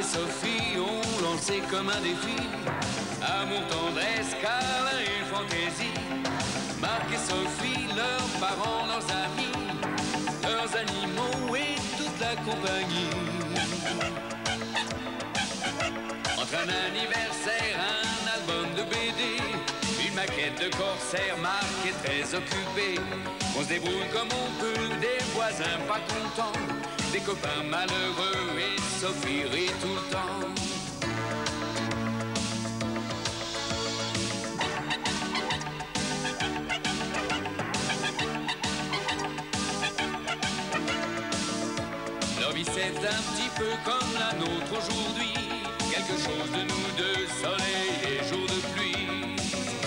Sophie ont lancé comme un défi amour, tendresse, câlin et fantaisie. Marc et Sophie, leurs parents, leurs amis, leurs animaux et toute la compagnie. Entre un anniversaire, un album de BD, une maquette de corsaire, Marc est très occupé. On se débrouille comme on peut, des voisins pas contents, des copains malheureux et Sophie rit tout le temps. Leur vie c'est un petit peu comme la nôtre aujourd'hui, quelque chose de nous deux, soleil et jour de pluie.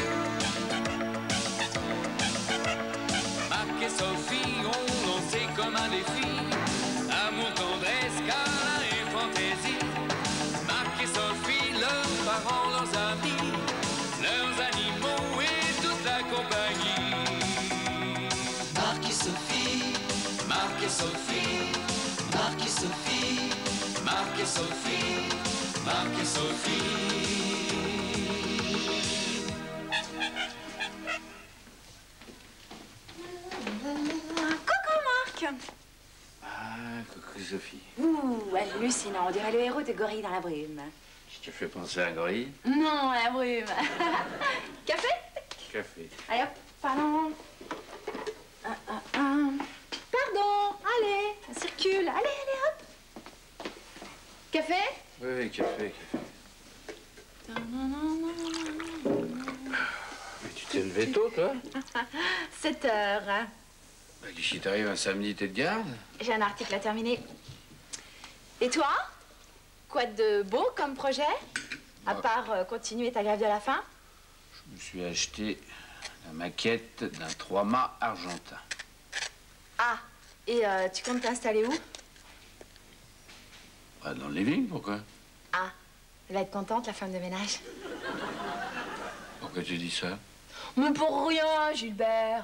Marc et Sophie ont lancé comme un défi amour, tendresse, câlin et fantaisie. Marc et Sophie, leurs parents, leurs amis, leurs animaux et toute la compagnie. Marc et Sophie, Marc et Sophie, Marc et Sophie, Marc et Sophie, Marc et Sophie. Coucou Marc. Ah, coucou Sophie. Ouh, hallucinant, on dirait le héros de Gorille dans la brume. Je te fais penser à Gorille? Non, la brume. Café? Café. Allez hop, pardon. Pardon, allez, ça circule. Allez, allez, hop. Café? Oui, oui, café, café. Mais tu t'es levé tôt, toi? 7 heures. Bah, si t'arrives un samedi, t'es de garde? J'ai un article à terminer. Et toi? Quoi de beau comme projet? À part continuer ta grève de la faim? Je me suis acheté la maquette d'un 3-mâts argentin. Ah, et tu comptes t'installer où? Bah, dans le living, pourquoi? Ah, elle va être contente, la femme de ménage. Pourquoi tu dis ça? Mais pour rien, Gilbert.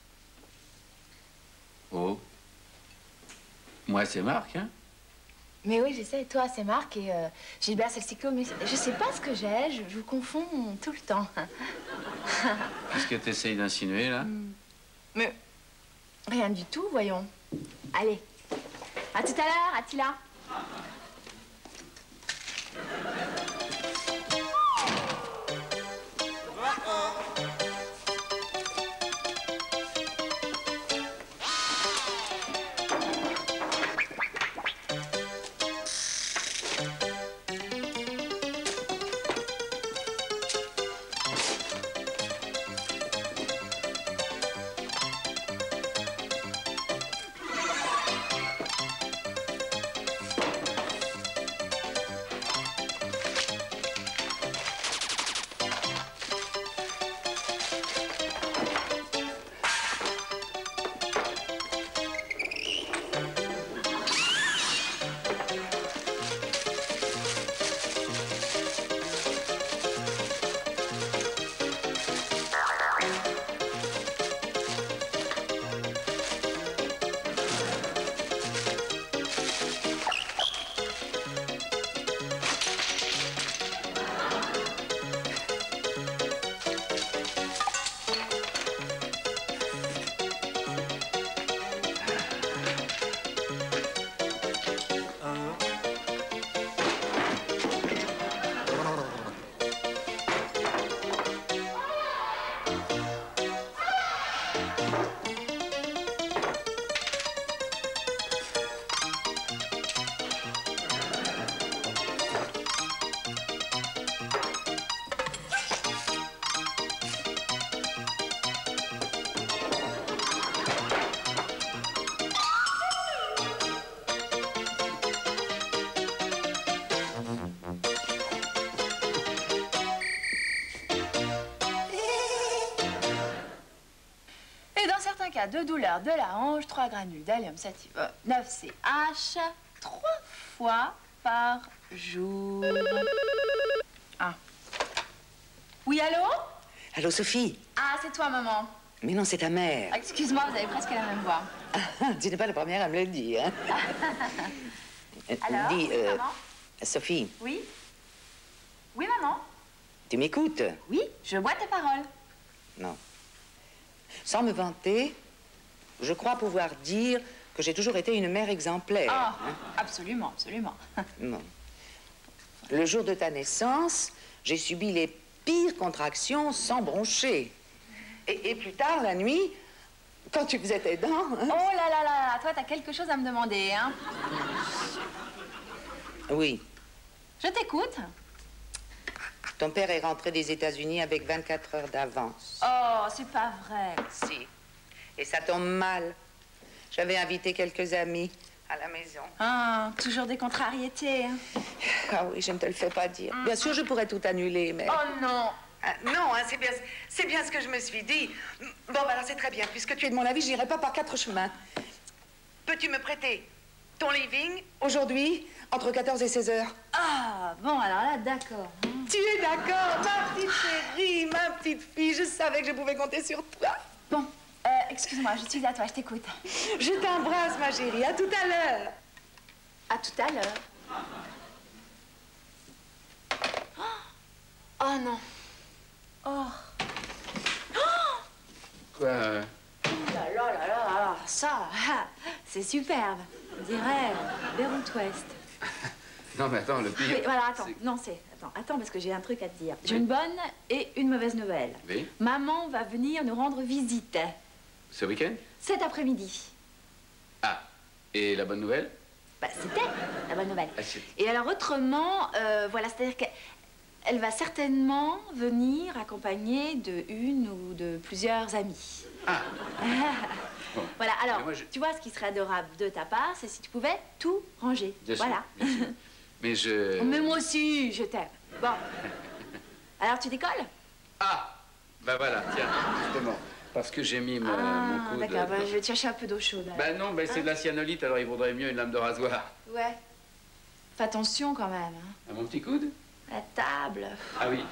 Oh. Moi, c'est Marc, hein? Mais oui, je sais, toi, c'est Marc et Gilbert, c'est le cyclo, mais je sais pas ce que j'ai, je vous confonds tout le temps. Qu'est-ce que t'essayes d'insinuer, là? Mais rien du tout, voyons. Allez, à tout à l'heure, Attila. Cas de douleur de la hanche, 3 granules d'allium sativa 9CH 3 fois par jour. Ah. Oui, allô? Allô, Sophie? Ah, c'est toi, maman. Mais non, c'est ta mère. Ah, excuse-moi, vous avez presque la même voix. Tu n'es pas la première à me le dire. Hein? Alors, Dis, oui, maman? Sophie, Oui? Oui, maman? tu m'écoutes? Oui, je bois tes paroles. Non. Sans me vanter, je crois pouvoir dire que j'ai toujours été une mère exemplaire. Ah, hein. absolument, absolument. Non. Le jour de ta naissance, j'ai subi les pires contractions sans broncher. Et plus tard, la nuit, quand tu faisais tes dents... hein. Oh là là là, toi, t'as quelque chose à me demander, hein? Oui. Je t'écoute. Ton père est rentré des États-Unis avec 24 heures d'avance. Oh, c'est pas vrai. Si. Et ça tombe mal. J'avais invité quelques amis à la maison. Ah, toujours des contrariétés. Hein. Ah oui, je ne te le fais pas dire. Bien sûr, je pourrais tout annuler, mais... Oh non. Ah, non, hein, c'est bien ce que je me suis dit. Bon, ben alors c'est très bien. Puisque tu es de mon avis, je n'irai pas par 4 chemins. Peux-tu me prêter ton living aujourd'hui, entre 14 et 16 heures? Ah, bon, alors là, d'accord. Tu es d'accord, ma petite chérie, ma petite fille. Je savais que je pouvais compter sur toi. Bon, excuse-moi, je suis à toi, je t'écoute. Je t'embrasse, ma chérie. À tout à l'heure. À tout à l'heure. Oh non. Oh. Quoi Là là là là, ça, c'est superbe. On dirait Beyrouth Ouest. Non, mais attends, le pire... Oui, voilà, attends, c'est- non, attends, parce que j'ai un truc à te dire. J'ai une bonne et une mauvaise nouvelle. Oui? Maman va venir nous rendre visite Ce week-end? cet après-midi. Ah, et la bonne nouvelle? Bah, c'était la bonne nouvelle. Ah, c'est- Et alors, autrement, voilà, c'est-à-dire qu'elle va certainement venir accompagnée de une ou de plusieurs amis. Ah, bon. Voilà, alors, Mais moi, je- tu vois, ce qui serait adorable de ta part, c'est si tu pouvais tout ranger. Bien sûr, Voilà. bien sûr. Mais je... Mais moi aussi, je t'aime. Bon. Alors, tu décolles? Ah, bah voilà, tiens, justement. Parce que j'ai mis mon Ah, coude... d'accord, bah, je vais te chercher un peu d'eau chaude. alors. Bah non, bah c'est de la cyanolite, alors il vaudrait mieux une lame de rasoir. Ouais. Fais attention quand même. Hein. À mon petit coude? La table. Ah oui.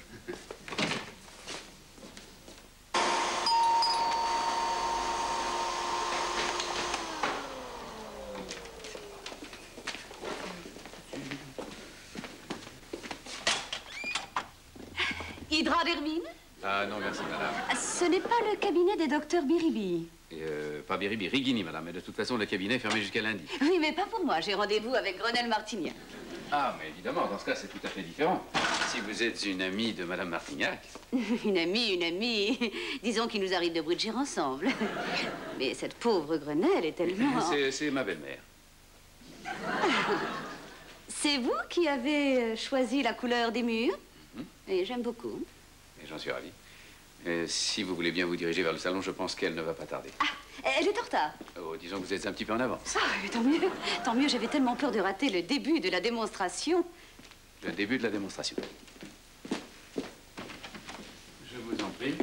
Hydradermine? Ah non, merci, madame. Ce n'est pas le cabinet des docteurs Biribi. Pas Biribi, Rigini, madame. Mais de toute façon, le cabinet est fermé jusqu'à lundi. Oui, mais pas pour moi. J'ai rendez-vous avec Grenelle Martignac. Ah, mais évidemment, dans ce cas, c'est tout à fait différent. Si vous êtes une amie de madame Martignac... Une amie. Disons qu'il nous arrive de bruncher ensemble. Mais cette pauvre Grenelle est tellement... C'est ma belle-mère. C'est vous qui avez choisi la couleur des murs? Et j'aime beaucoup. Et j'en suis ravi. Si vous voulez bien vous diriger vers le salon, je pense qu'elle ne va pas tarder. Ah, elle est en retard. Oh, disons que vous êtes un petit peu en avance. Ah, mais tant mieux. Tant mieux, j'avais tellement peur de rater le début de la démonstration. Le début de la démonstration. Je vous en prie.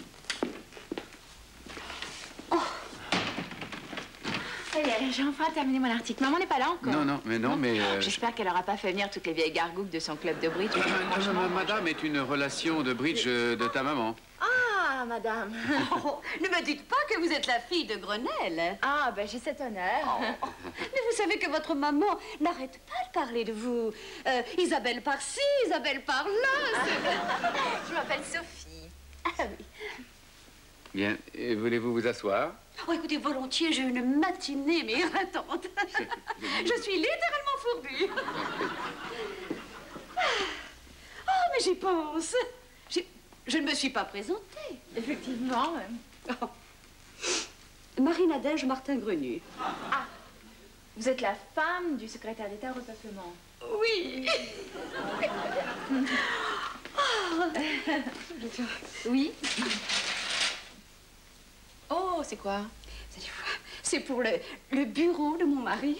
Ça y est, j'ai enfin terminé mon article. Maman n'est pas là encore. Non, mais... J'espère qu'elle n'aura pas fait venir toutes les vieilles gargouilles de son club de bridge. Franchement, Madame est une relation de bridge de ta maman. Ah, madame. Oh, ne me dites pas que vous êtes la fille de Grenelle. Ah, ben j'ai cet honneur. Mais vous savez que votre maman n'arrête pas de parler de vous. Isabelle par-ci, Isabelle par-là. Je m'appelle Sophie. Ah oui. Bien, et voulez-vous vous asseoir? Oh, écoutez, volontiers, j'ai une matinée, mais éreintante. Je suis littéralement fourbue. Oh, mais j'y pense. Je ne me suis pas présentée. Effectivement. Oh. Marie-Nadège Martin-Grenu. Ah, vous êtes la femme du secrétaire d'État au repeuplement. Oui. Oui. Oh, c'est quoi? C'est pour le bureau de mon mari.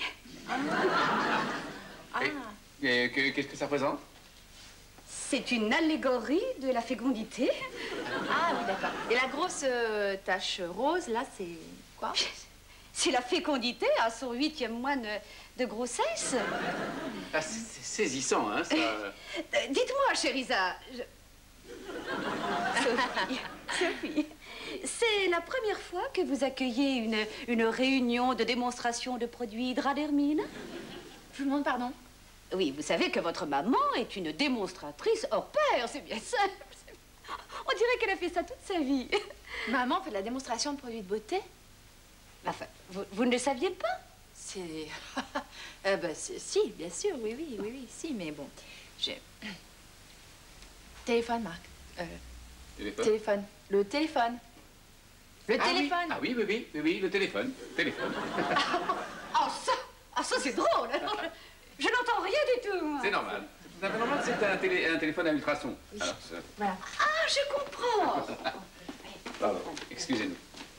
Ah, Et qu'est-ce que ça représente? C'est une allégorie de la fécondité. ah oui, d'accord. Et la grosse tache rose, là, c'est quoi? C'est la fécondité à son 8e mois de grossesse. Ah, c'est saisissant, hein, ça... Dites-moi, chérisa, Sophie, c'est la première fois que vous accueillez une réunion de démonstration de produits Hydradermine? Je vous demande pardon. Oui, vous savez que votre maman est une démonstratrice hors pair, c'est bien simple. On dirait qu'elle a fait ça toute sa vie. Maman fait de la démonstration de produits de beauté? Enfin, vous ne le saviez pas? C'est... si, bien sûr, oui, si, mais bon, j'ai... Téléphone, Marc. Téléphone. Le téléphone. Le téléphone. Ah oui, le téléphone. Ah, ça c'est drôle. Je n'entends rien du tout, moi. C'est normal. C'est normal, c'est un téléphone à ultrasons. Oui. Alors, Voilà. Ah, je comprends. pardon, excusez-nous.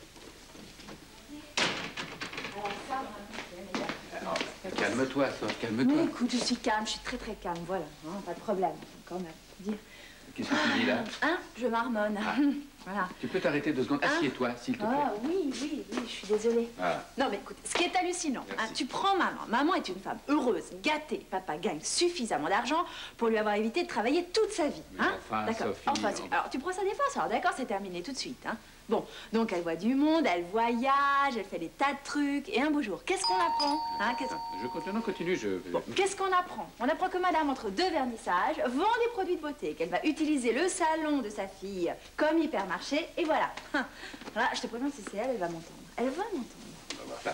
Calme-toi, Sophie, calme-toi. Mais écoute, je suis calme, je suis très très calme, voilà. Hein, pas de problème, quand même. Dire. Qu'est-ce que tu dis là? Hein? Je marmonne. Voilà. Tu peux t'arrêter 2 secondes? Assieds-toi, s'il te plaît. Ah oui, je suis désolée. Voilà. Non mais écoute, ce qui est hallucinant, hein, Merci. tu prends maman. Maman est une femme heureuse, gâtée. Papa gagne suffisamment d'argent pour lui avoir évité de travailler toute sa vie. Mais Hein? enfin, D'accord. Sophie, Enfin, non. alors tu prends sa défense, alors d'accord, c'est terminé tout de suite. Hein? Bon, donc elle voit du monde, elle voyage, elle fait des tas de trucs. Et un beau jour, qu'est-ce qu'on apprend hein? Continue, Bon, qu'est-ce qu'on apprend? On apprend que madame, entre 2 vernissages, vend des produits de beauté, qu'elle va utiliser le salon de sa fille comme hypermarché, et voilà. Voilà, je te préviens, si c'est elle, elle va m'entendre. Elle va m'entendre.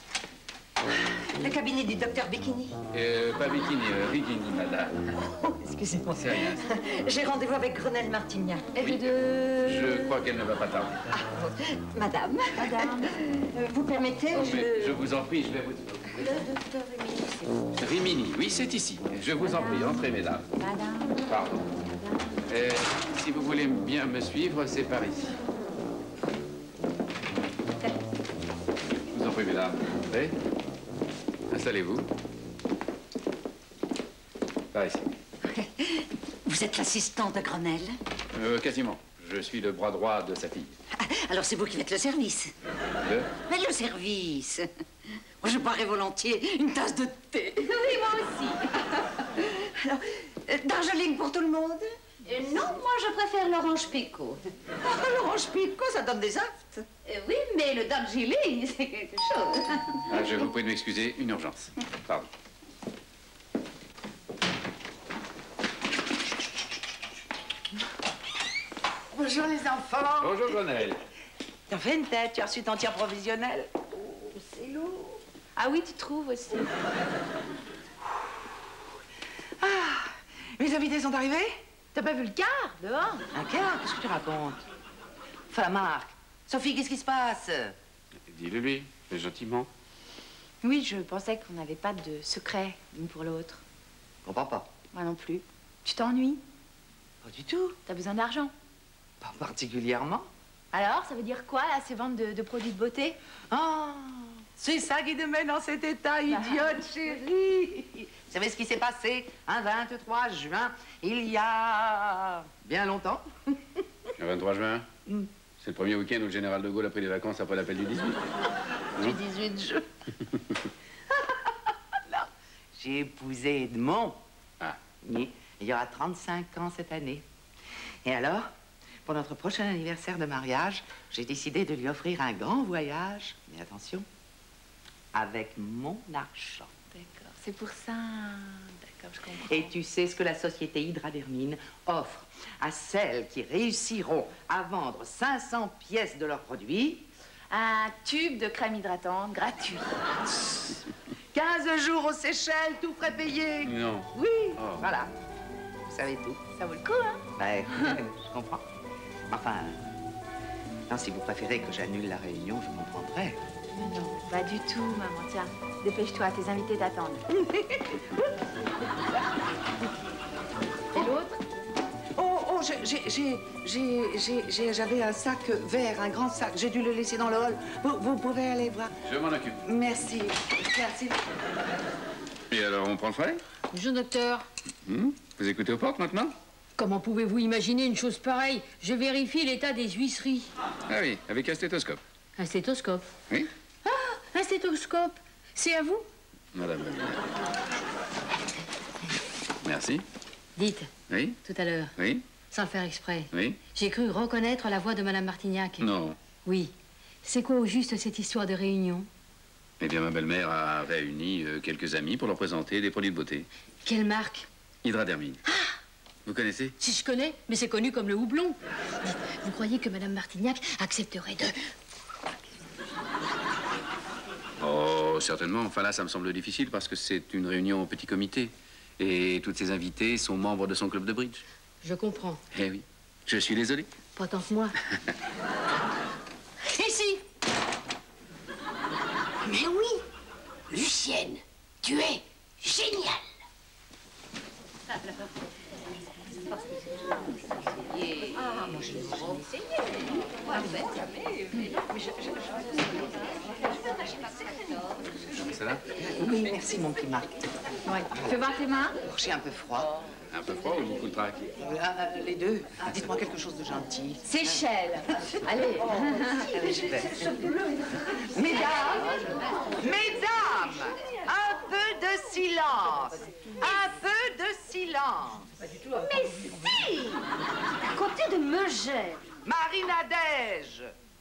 Le cabinet du docteur Bikini. Pas bikini, Rigini, madame. Excusez-moi. C'est rien. J'ai rendez-vous avec Grenelle Martignac. Oui. Je crois qu'elle ne va pas tarder. Madame. Madame. Vous permettez Oh, mais je vous en prie, je vais vous... Le docteur Rimini, c'est vous. Rimini, oui, c'est ici. Je vous en prie, entrez, mesdames. Madame. Pardon. Si vous voulez bien me suivre, c'est par ici. Je vous en prie, mesdames. Entrez. Installez-vous. Par ici. Vous êtes l'assistant de Grenelle? Quasiment. Je suis le bras droit de sa fille. Ah, alors c'est vous qui faites le service? Mais le service? Moi, je boirais volontiers une tasse de thé. Oui, moi aussi. Alors, d'Argeline pour tout le monde? Non, moi je préfère l'orange picot. Ah, l'orange picot, ça donne des aftes. Oui, mais le Darjeeling, c'est quelque chose. Ah, je vous prie de m'excuser, une urgence. Pardon. Bonjour les enfants. Bonjour, Grenelle. T'en fais une tête, tu as reçu ton tir provisionnel. C'est lourd. Ah oui, tu trouves aussi. Mes invités sont arrivés? T'as pas vu le quart, dehors? Un quart? Qu'est-ce que tu racontes? Enfin, Marc. Sophie, qu'est-ce qui se passe? Dis-le lui, mais gentiment. Oui, je pensais qu'on n'avait pas de secret l'une pour l'autre. Comprends pas. Moi non plus. Tu t'ennuies? Pas du tout. T'as besoin d'argent. Pas particulièrement. Alors, ça veut dire quoi, là, ces ventes de produits de beauté? Ah, c'est ça qui te met dans cet état, idiote, chérie. Vous savez ce qui s'est passé un 23 juin, il y a bien longtemps? Le 23 juin C'est le premier week-end où le général de Gaulle a pris des vacances après l'appel du 18. Du 18 juin. Non, j'ai épousé Edmond. Ah. Oui, il y aura 35 ans cette année. Et alors, pour notre prochain anniversaire de mariage, j'ai décidé de lui offrir un grand voyage. Mais attention, avec mon argent. D'accord, c'est pour ça. D'accord, je comprends. Et tu sais ce que la société Hydradermine offre à celles qui réussiront à vendre 500 pièces de leurs produits? Un tube de crème hydratante gratuit. 15 jours aux Seychelles, tout frais payé. Non. Oui, Oh. voilà. Vous savez tout. Ça vaut le coup, hein? Ben, je comprends. Enfin, non, si vous préférez que j'annule la réunion, je comprendrai. Mais non, pas du tout, maman. Tiens, dépêche-toi, tes invités t'attendent. Et l'autre? Oh, j'avais un sac vert, un grand sac. J'ai dû le laisser dans le hall. Vous pouvez aller voir. Je m'en occupe. Merci. Merci. Et alors, on prend le frais? Bonjour, docteur. Vous écoutez aux portes maintenant? Comment pouvez-vous imaginer une chose pareille? Je vérifie l'état des huisseries. Ah oui, avec un stéthoscope. Un stéthoscope. Oui? Un stéthoscope. C'est à vous? Madame. Merci. Dites, Oui? tout à l'heure, Oui? sans le faire exprès, Oui? j'ai cru reconnaître la voix de Madame Martignac. Non. Oui. C'est quoi au juste cette histoire de réunion? Eh bien, ma belle-mère a réuni quelques amis pour leur présenter des produits de beauté. Quelle marque? Hydradermine. Ah! Vous connaissez? Si je connais, mais c'est connu comme le houblon. Dites, vous croyez que Madame Martignac accepterait de... Oh, certainement. Enfin là, ça me semble difficile parce que c'est une réunion au petit comité. Et toutes ces invités sont membres de son club de bridge. Je comprends. Eh oui. Je suis désolé. Pas tant que moi. Ici! Mais oui, Lucienne, tu es géniale. Celle-là? Oui, merci, mon petit Marc. Ouais. Fais voir tes mains. J'ai un peu froid. Un peu froid ou beaucoup de trac? Les deux. Dites-moi quelque chose de gentil. Seychelles. Allez. Allez, je vais. Mesdames, un peu de silence. Un peu de silence. Mais si! À côté de Megère. Marie-Nadège.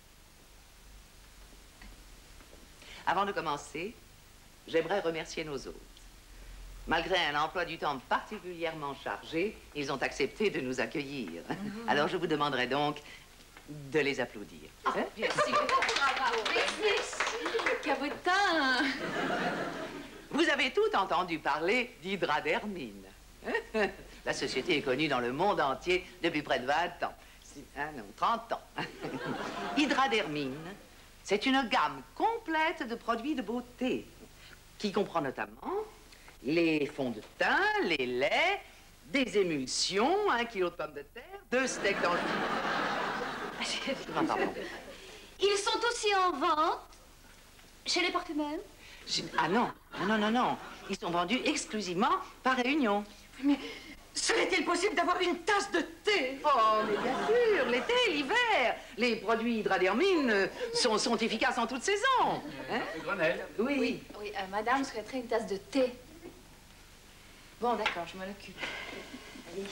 Avant de commencer, j'aimerais remercier nos hôtes. Malgré un emploi du temps particulièrement chargé, ils ont accepté de nous accueillir. Alors je vous demanderai donc de les applaudir. Merci. Cabotin. Vous avez tout entendu parler d'Hydradermine. La société est connue dans le monde entier depuis près de 20 ans. Non, 30 ans. Hydradermine, c'est une gamme complète de produits de beauté qui comprend notamment les fonds de teint, les laits, des émulsions, 1 kilo de pommes de terre, 2 steaks dans le Ils sont aussi en vente chez les parfumeurs? Ah non, non. Ils sont vendus exclusivement par réunion. Mais serait-il possible d'avoir une tasse de thé? Oh, mais bien sûr, l'été, l'hiver. Les produits Hydradermine sont efficaces en toute saison. Hein? Grenelle. Oui. Oui, madame souhaiterait une tasse de thé. Bon, d'accord, je m'en occupe. Allez.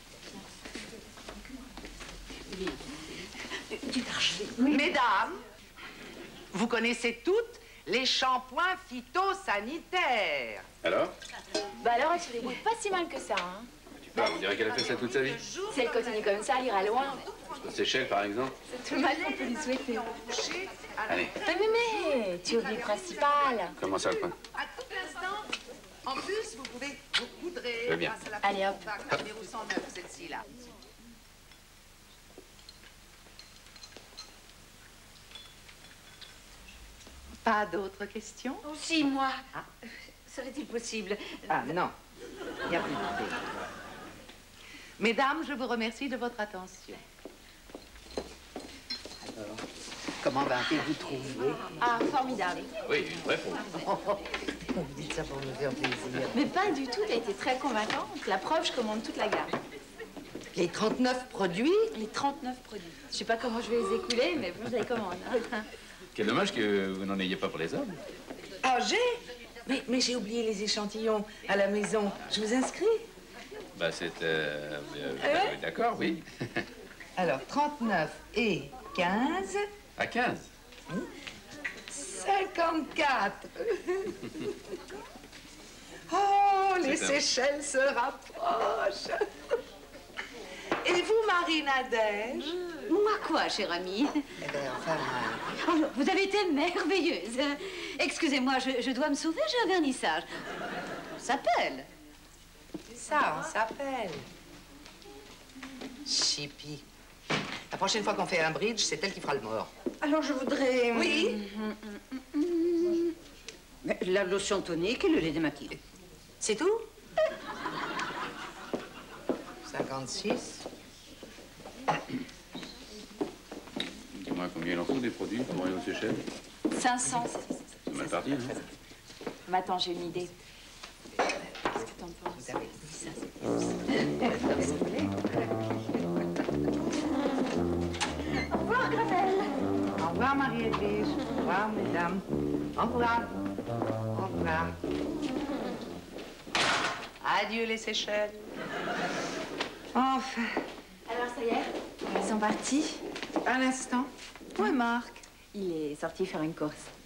Mesdames, vous connaissez toutes les shampoings phytosanitaires. Alors? Bah alors, elle se débrouille pas si mal que ça, hein. Tu parles, on dirait qu'elle a fait ça toute sa vie. Si elle continue comme ça, elle ira loin. Seychelles, par exemple. C'est tout le mal qu'on peut lui souhaiter. Allez. Mais, tu oublies le principal. Comment ça, le point? À tout instant, en plus, vous pouvez vous poudrer. Très bien. grâce à la Allez, hop. bague numéro 109, celle-ci là. Pas d'autres questions? Aussi, moi. Serait-il possible? Ah non, il n'y a plus de thé. Mesdames, je vous remercie de votre attention. Alors, comment va-t-il vous trouver? Ah, formidable. Oui, une vraie faute. Vous dites ça pour nous faire plaisir. Mais pas du tout, elle a été très convaincante. La preuve, je commande toute la gamme. Les 39 produits? Les 39 produits. Je sais pas comment je vais les écouler, mais bon, je les commande. Hein. Quel dommage que vous n'en ayez pas pour les hommes. Ah, mais j'ai oublié les échantillons à la maison. Je vous inscris? Bah, c'est... d'accord, oui. Alors, 39 et 15... À 15. 54. Oh, les C'est un- Seychelles se rapprochent. Et vous, Marie-Nadège? Moi quoi, cher ami? Eh bien, enfin... Oh, vous avez été merveilleuse. Excusez-moi, je dois me sauver, j'ai un vernissage. On s'appelle. Ça, on s'appelle. Chippy. La prochaine fois qu'on fait un bridge, c'est elle qui fera le mort. Alors je voudrais... Oui? La lotion tonique et le lait démaquillé. C'est tout? 56. Dis-moi combien il en faut des produits pour aller aux Seychelles. 500. C'est mal parti, hein? Mais attends, j'ai une idée. Qu'est-ce que t'en penses? Vous avez dit ça, c'est Au revoir, Grenelle. Au revoir, Marie-Edwige. Au revoir, mesdames. Au revoir. Au revoir. Adieu, les Seychelles. Enfin. Alors, ça y est, ils sont partis. À l'instant. Où est Marc? Il est sorti faire une course.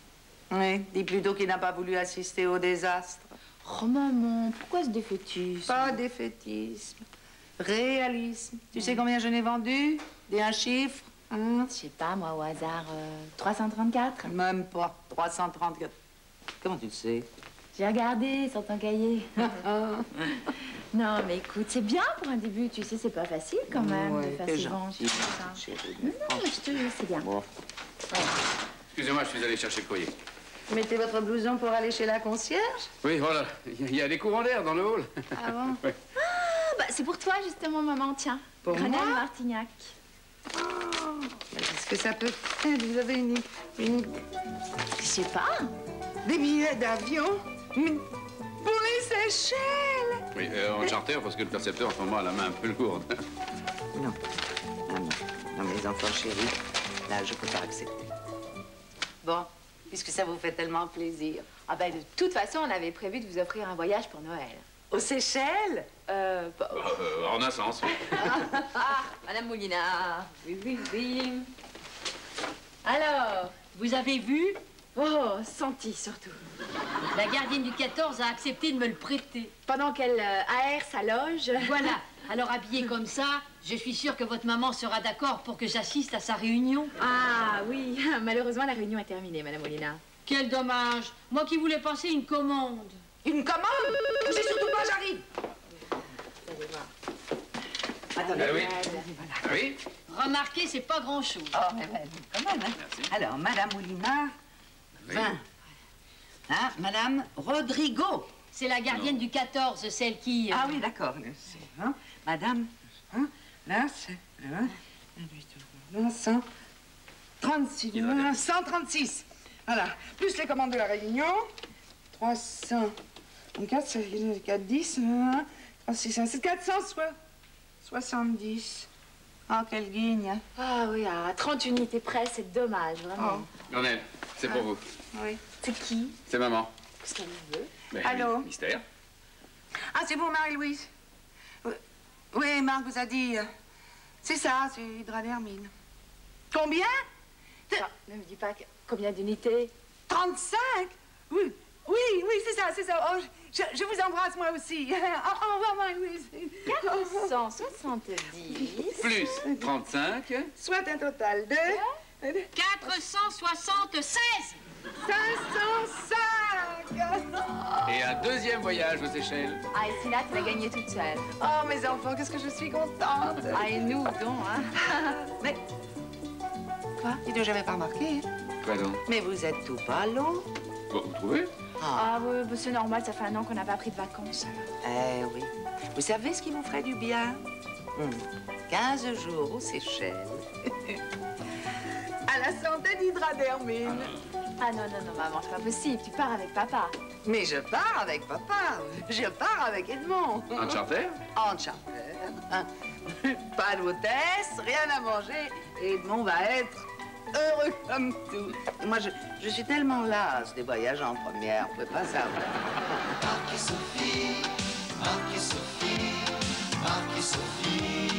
Oui, dis plutôt qu'il n'a pas voulu assister au désastre. Oh, maman, pourquoi ce défaitisme? Pas défaitisme, réalisme. Tu sais combien je n'ai vendu? Dis un chiffre. Je sais pas, moi, au hasard, 334. Même pas, 334. Comment tu le sais? J'ai regardé sur ton cahier. Non, mais écoute, c'est bien pour un début, tu sais, c'est pas facile quand même Ouais, de faire t'es ses ventes gentil, comme ça. chérie. Non, mais je te jure, c'est bien. Bon. Excusez-moi, je suis allé chercher le courrier. Mettez votre blouson pour aller chez la concierge? Oui, voilà. Il y a des courants d'air dans le hall. Ah bon? Ouais. Ah, bah, c'est pour toi, justement, maman, tiens. Pour Grenelle moi? Martignac. Qu'est-ce que ça peut faire? Vous avez une... Je sais pas. Des billets d'avion? Mais pour les Seychelles? Oui, en charter, parce que le percepteur, en ce moment, a la main un peu lourde. Non. Ah non. Non, mes enfants chéris, là, je peux pas accepter. Bon, puisque ça vous fait tellement plaisir. Ah ben, de toute façon, on avait prévu de vous offrir un voyage pour Noël. Aux Seychelles? En un sens, oui. Madame Moulina. Oui, oui, oui. Alors, Vous avez vu? oh, senti surtout. La gardienne du 14 a accepté de me le prêter. Pendant qu'elle aère sa loge. Voilà. Alors habillée comme ça, je suis sûre que votre maman sera d'accord pour que j'assiste à sa réunion. Ah oui, malheureusement, la réunion est terminée, Madame Moulina. Quel dommage. Moi qui voulais passer une commande. Une commande? Bougez surtout pas, j'arrive. Vous allez voir. Attendez. Ah oui. Ah oui. Remarquez, c'est pas grand-chose. Oh, mais quand même, hein. Merci. Alors, Madame Moulina, Oui. 20. Hein, Madame Rodrigo. C'est la gardienne du 14, celle qui... Ah oui, d'accord. Hein, Madame, hein, là, c'est... 136, 136. Voilà. Plus les commandes de la Réunion. 304, c'est 410. 306, 470. Ah, quelle guigne. Ah oui, à 30 unités près, c'est dommage, vraiment. Lionel, c'est pour vous. Oui. C'est qui? C'est maman. Qu'est-ce qu'elle veut? Mais, Allô? Mystère. Ah, c'est vous, Marie-Louise? Oui, Marc vous a dit... c'est ça, c'est Hydradermine. Combien? Ah, ne me dis pas combien d'unités. 35? Oui, oui, oui, c'est ça, c'est ça. Oh, je vous embrasse, moi aussi. Au revoir, Marie-Louise. 470. Plus 35. Soit un total de... 476. 505! Et un deuxième voyage aux Seychelles. Ah, et Sina, tu l'as gagné toute seule. Oh, mes enfants, qu'est-ce que je suis contente. Ah, et nous, donc, hein. Mais... Quoi? Dis donc, j'avais pas remarqué. Quoi donc? Mais vous êtes tout pâle. Bon, vous trouvez? Ah, oui, bah, c'est normal, ça fait un an qu'on n'a pas pris de vacances, alors. Eh oui. Vous savez ce qui vous ferait du bien? 15 jours aux Seychelles. À la santé d'Hydradermine. Ah non, non, non, maman, c'est pas possible. Tu pars avec papa. Mais je pars avec papa. Je pars avec Edmond. En charter? En charter. Hein. Pas d'hôtesse, rien à manger. Edmond va être heureux comme tout. Moi, je suis tellement lasse des voyages en première. Vous pouvez pas savoir. Marc et Sophie, Marc et Sophie, Marc et Sophie.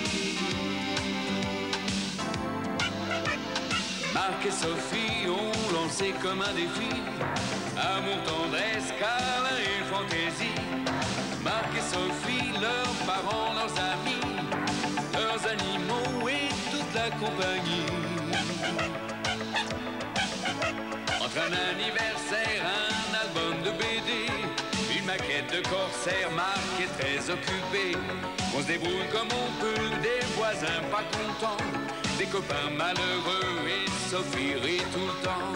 Marc et Sophie ont lancé comme un défi amour, tendresse, câlin et fantaisie. Marc et Sophie, leurs parents, leurs amis, leurs animaux et toute la compagnie. Entre un anniversaire, un album de BD, une maquette de corsaire, Marc est très occupé. On se débrouille comme on peut, des voisins pas contents, des copains malheureux et Sophie rit tout le temps.